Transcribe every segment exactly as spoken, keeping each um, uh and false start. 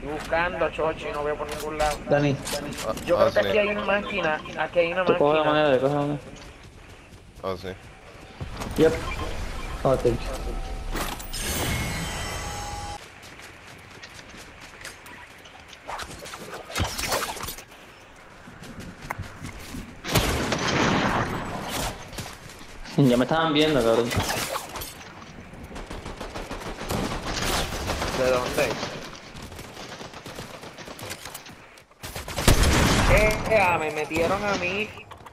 Estoy buscando a Chochi y no veo por ningún lado. Dani, Yo Ah, creo que aquí sí. hay una máquina. Aquí hay una Tú coge la máquina. moneda, coge la moneda. Oh, sí. yep. Oh, thank you. Ya me estaban viendo, cabrón. ¿De dónde? Eh, ah, me metieron a mí.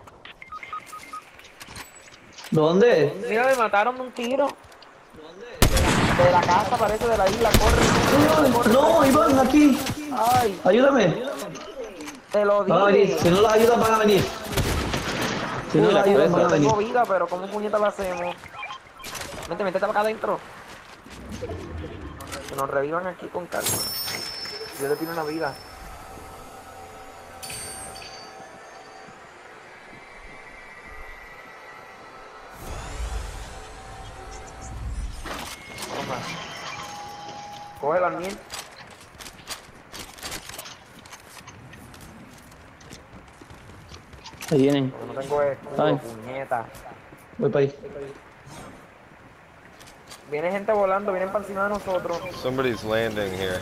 ¿Dónde? Mira, me mataron de un tiro. De la casa, parece, de la isla. Corre, corre, corre. No, Iván, aquí. Ay, Ayúdame. te lo Van a venir. dije. Si no los ayudan, van a venir. Si no Uy, los la ayudan, cabeza. van a Yo venir. tengo vida, pero ¿cómo puñeta lo hacemos? Vente, métete acá adentro. Que nos revivan aquí con calma. Yo le pido una vida. Toma. Coge la miel. Ahí vienen. Porque no tengo escudo, Ay. puñeta. Voy para ahí. Viene gente volando, vienen para encima de nosotros. Somebody's landing here.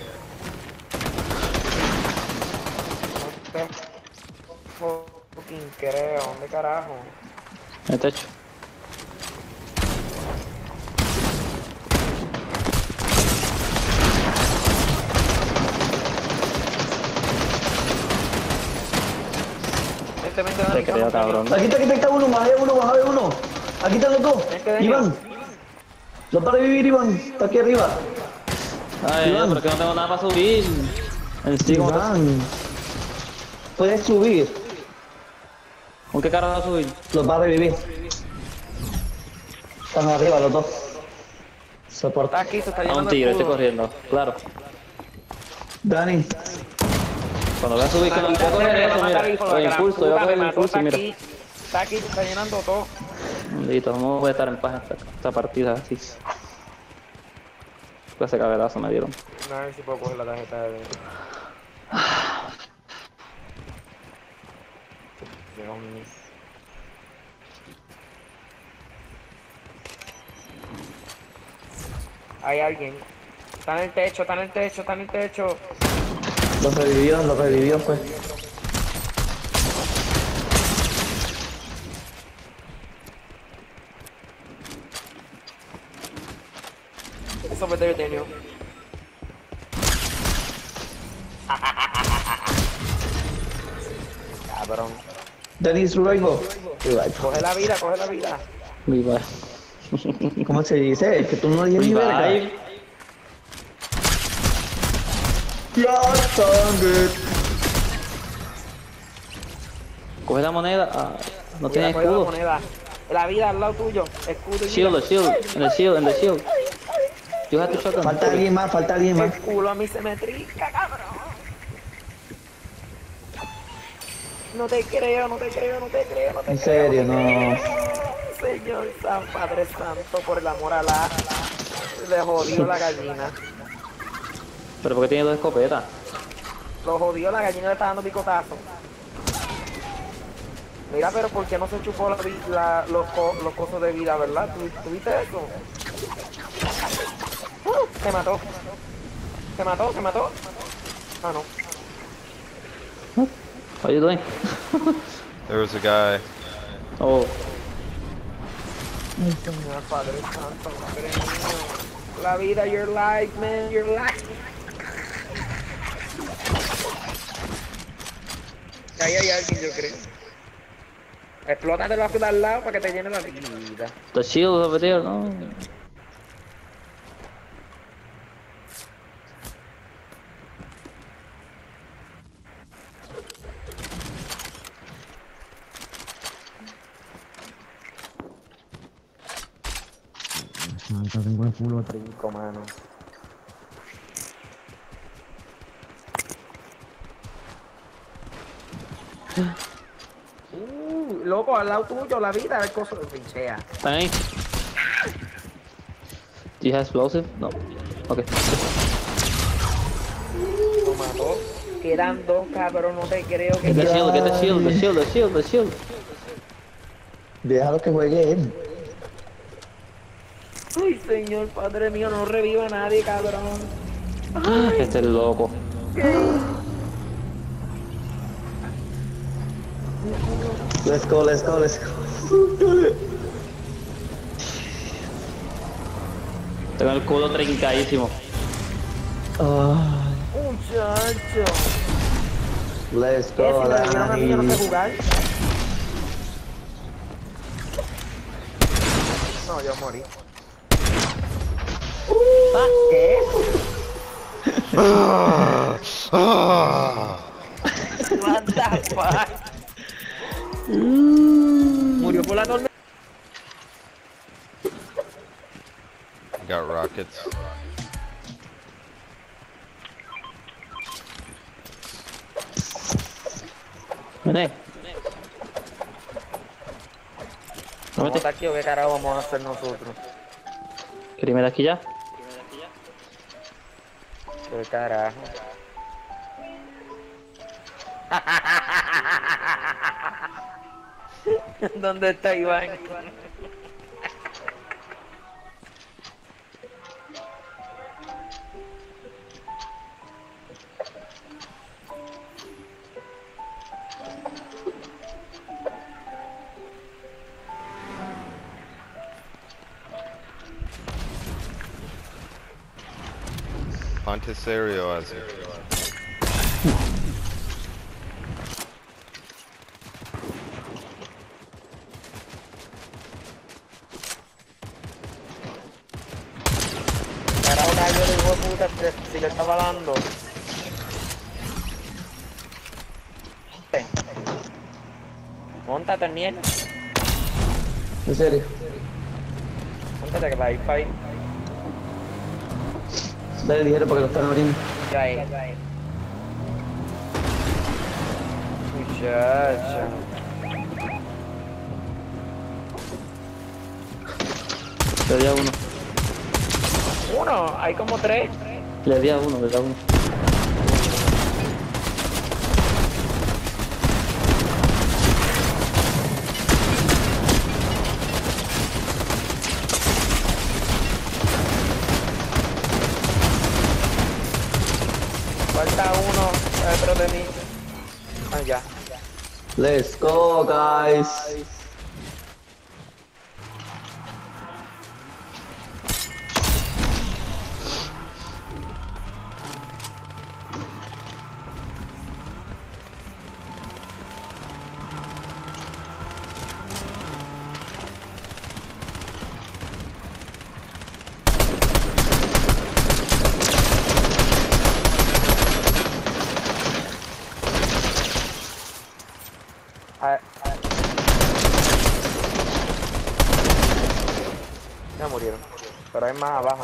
No te fucking creo. ¿Dónde carajo? En el techo. Este vente, Te Dani, creo, cabrón. Aquí está, aquí está, aquí está uno, más hay uno, más hay uno. Aquí están los dos. Es que de Iván. Los para vivir, Iván. Está aquí arriba. Ay, Iván. pero que no tengo nada para subir. En sí, ¿cómo te- Iván. Puedes subir. ¿Con qué cara vas a subir? Los va a revivir. Están arriba los dos. Está Soporta. aquí, se está A llenando un de tigre, estoy escudo. corriendo. Claro. Dani. Cuando voy a subir, cuando voy a coger eso, mira. Lo impulso, yo voy a coger el impulso y mira. Está aquí, se está llenando todo. Bendito, no voy a estar en paz esta, esta partida así. Ese cabelazo me dieron. A ver si puedo coger la tarjeta de... Dios mío. Hay alguien. Está en el techo, está en el techo, está en el techo. Los revivió, los revivió, pues. Eso fue detenido. Cabrón. Dani, revival. Revival. Coge la vida, coge la vida. Revive. ¿Cómo se dice? Es que tú no tienes ni verga. Revive. Ya, sangre. Coge la moneda. Ah, no tiene Coge la escudo. moneda. La vida al lado tuyo. Escudo y Shield, vida. the shield. En el shield, en el shield. You have to shotgun. Falta alguien más, falta alguien más. El culo a mí se me trinca, cabrón. No te creo, no te creo, no te creo, no te En creo. serio, no. Señor San Padre Santo, por el amor a la... Le jodió la gallina. Pero porque tiene dos escopetas. Lo jodió, la gallina le está dando picotazo. Mira, pero ¿por qué no se chupó la, vi- la- los, co- los cosos de vida, verdad? ¿Tú, tú viste eso? Uh, se mató. Se mató, se mató. Ah, no. How you doing? There was a guy. Oh, Señor Padre Santo, Padre mío. La vida, your life, man, your life. Ahí hay alguien, yo creo. Explótate la fila al lado para que te llene la vida. the shield over there, no. Tengo el culo trinco, mano. Uh, loco, al lado tuyo, la vida, el coso de pinchea. ¿Están ahí? Do you have explosive? No. Okay. quedan dos, cabrón, no te creo que Get the quedan. shield, get the shield, the shield, the shield, the shield. Déjalo que juegue él. Ay, señor, padre mío, no reviva a nadie, cabrón. Este es loco. Let's go, let's go, let's go. Tengo el culo trincadísimo. Ah, Muchacho. let's ¿Qué? go, Si me dieron a mí, yo no sé Dani. jugar. No, yo morí. ¿Ah, qué? What the fuck? Murió por la tormenta. Got rockets. Vene. No Vamos mete. aquí o qué carajo vamos a hacer nosotros. ¿Quieres ir aquí ya? Qué carajo. ¿Dónde está Iván? Ponte serio, así. Carajo, cayó el hijo de puta, si- si le estaba dando. Móntate, mierda. En serio. Móntate que va a ir para ahí. Dale ligero porque lo están abriendo. Ya ahí. Muchacha. Le di a uno. Uno, hay como tres. Le di a uno, le di a uno. Falta uno detrás de mí. Ah, ya. Let's go, guys. Ah, ah. Ya murieron. Pero hay más abajo.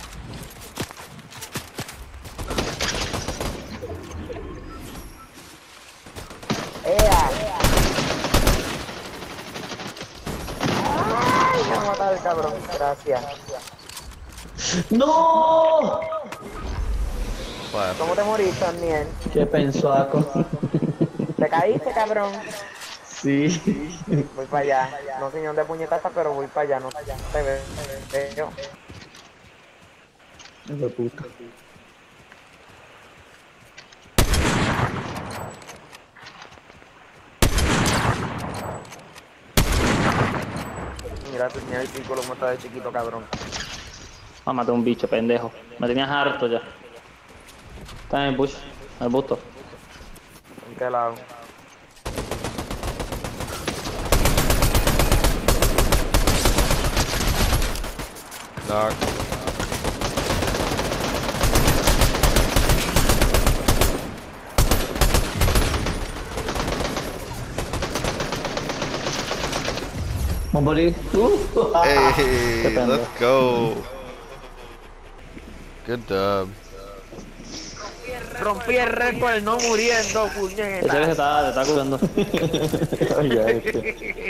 ¡Ea! ¡Ay! Me va a matar el cabrón. Gracias. ¡No! Clap. ¿Cómo te moriste, Daniel? ¿Qué pensó, Aco? ¿Te caíste, cabrón? Sí. Voy para allá. No sé ni dónde puñetas está, pero voy para allá. No te veo. Te veo. Hijo de puta. Mira, mira el círculo como está de chiquito, cabrón. Ah, maté un bicho, pendejo. Me tenías harto ya. Está en el bush, al busto. ¿En qué lado? Knock. Vamos a morir. Uh. Hey, pendejo. let's go. Good dub. Rompí el récord no muriendo, Ese que se puñeta. está, te está curando. Oye, este.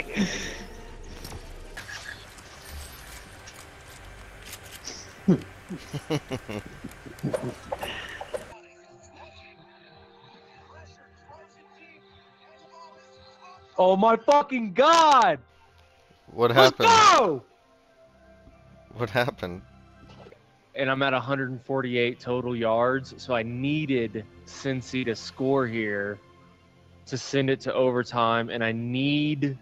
Oh my fucking god! What Let's happened? go! What happened? And I'm at one hundred forty-eight total yards, so I needed Cincy to score here to send it to overtime, and I need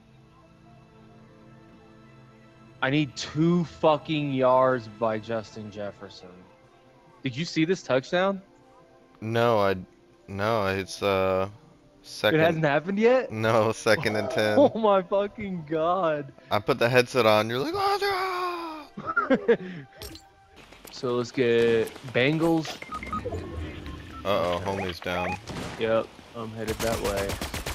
I need two fucking yards by Justin Jefferson. Did you see this touchdown? No, I. No, it's uh. Second. It hasn't happened yet? No, second and ten. Oh my fucking god. I put the headset on. You're like, oh, no! So let's get Bengals. Uh oh, homie's down. Yep, I'm headed that way.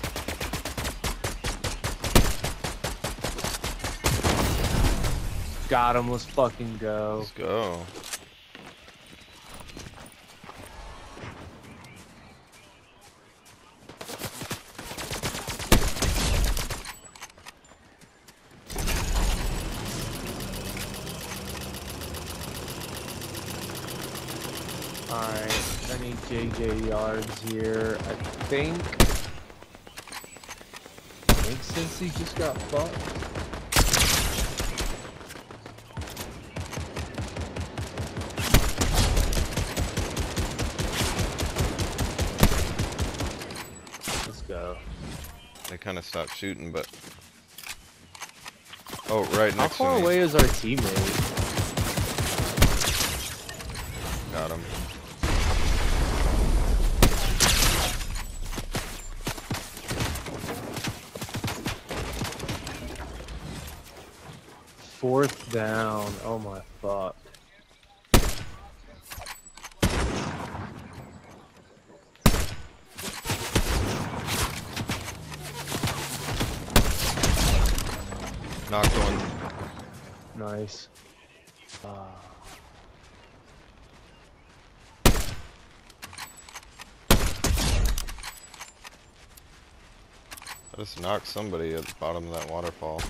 Got him, let's fucking go. Let's go. Alright, I need J J yards here. I think. I think Cincy just got fucked. Let's go. They kind of stopped shooting, but. Oh, right How next far to me. away is our teammate? Got him. Fourth down. Oh my fuck. Knocked one. Nice. Uh, I just knocked somebody at the bottom of that waterfall.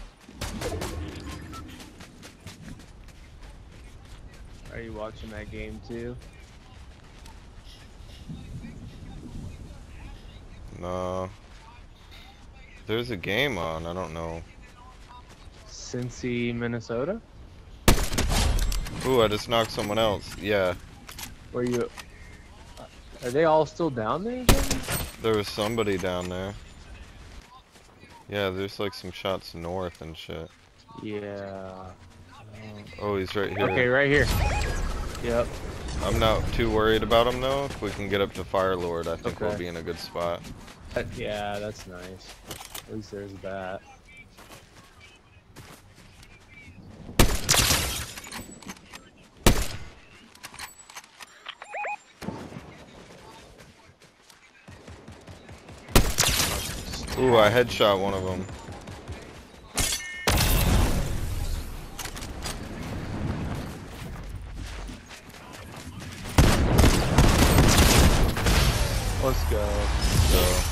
are you watching that game too? No. There's a game on. I don't know. Cincy, Minnesota? Ooh, I just knocked someone else. Yeah. Where you? Are they all still down there? Again? There was somebody down there. Yeah, there's like some shots north and shit. Yeah. Oh, he's right here. Okay, right here. Yep. I'm not too worried about him though. If we can get up to Fire Lord, I think we'll Okay. be in a good spot. That- yeah, that's nice. At least there's that. Ooh, I headshot one of them. Let's go. So.